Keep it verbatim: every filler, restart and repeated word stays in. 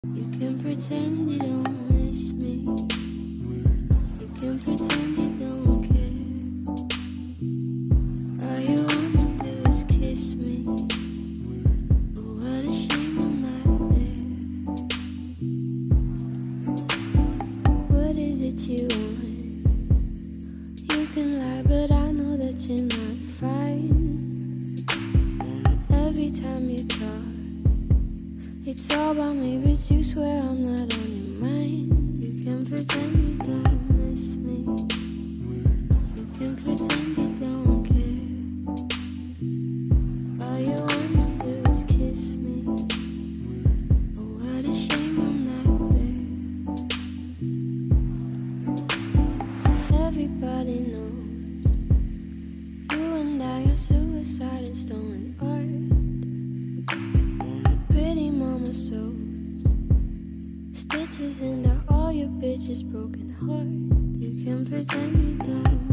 You can pretend you don't miss me. You can pretend you don't care. All you wanna do is kiss me. Oh, what a shame I'm not there. What is it you want? You can lie, but I know that you're not fine. Every time you talk, it's all about me, but you swear I'm not on your mind. You can pretend you don't miss me. You can pretend you don't care. All you wanna do is kiss me. Oh, what a shame I'm not there. Everybody knows you and I are suicide and stolen art. Pretty mama sews stitches into all your bitches' broken heart. You can pretend you don't